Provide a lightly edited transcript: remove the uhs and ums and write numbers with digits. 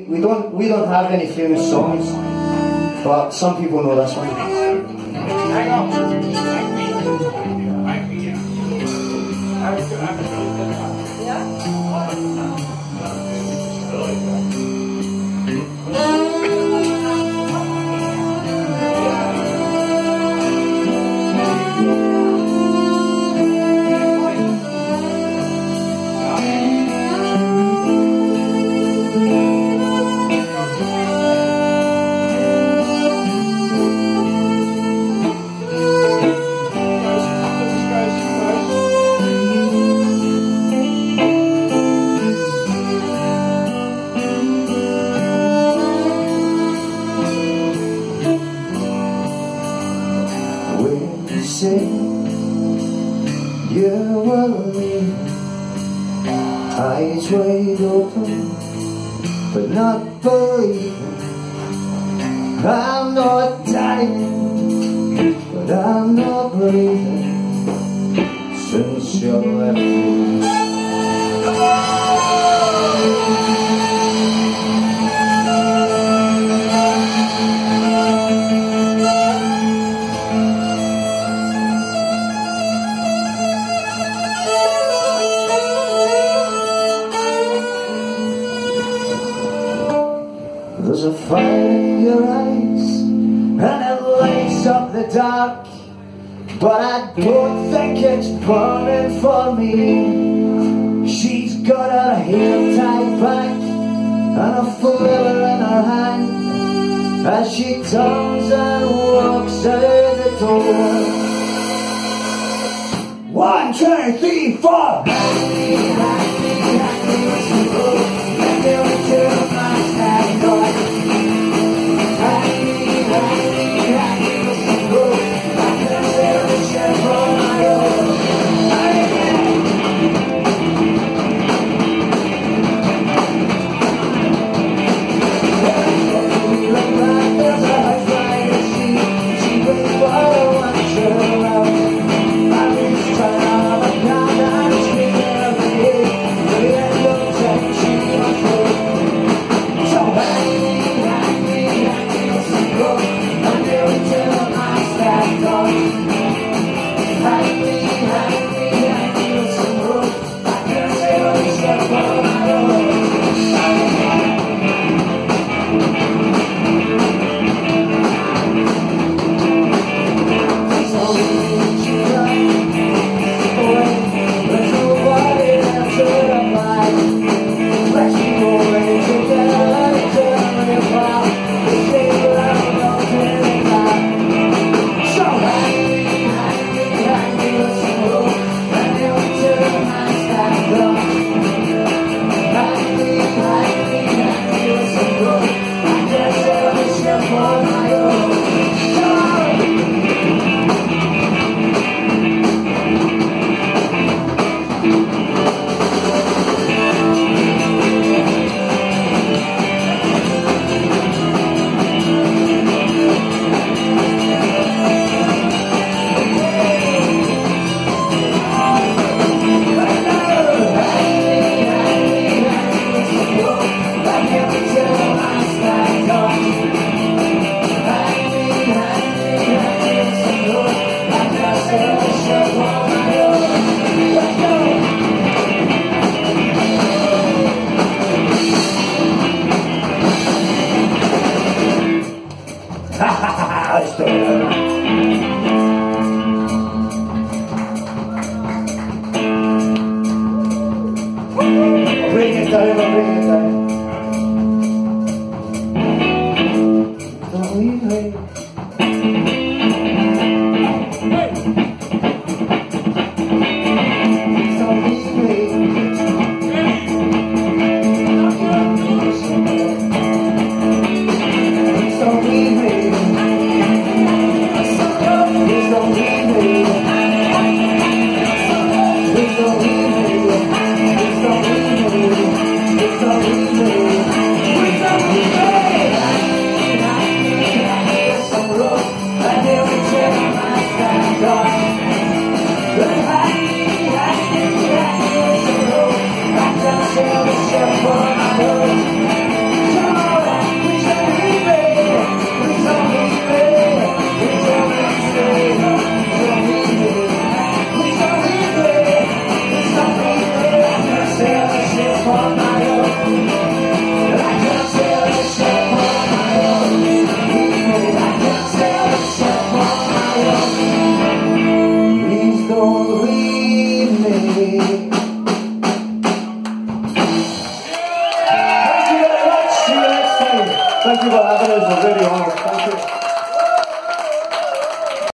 We don't have any famous songs, but some people know this one. Say you will leave, eyes wide open, but not believing. I'm not dying, but I'm not breathing since you left me. There's a fire in your eyes, and it lights up the dark, but I don't think it's burning for me. She's got her hair tied back, and a flower in her hand, as she turns and walks out the door. 1, 2, 3, 4. Let's do it.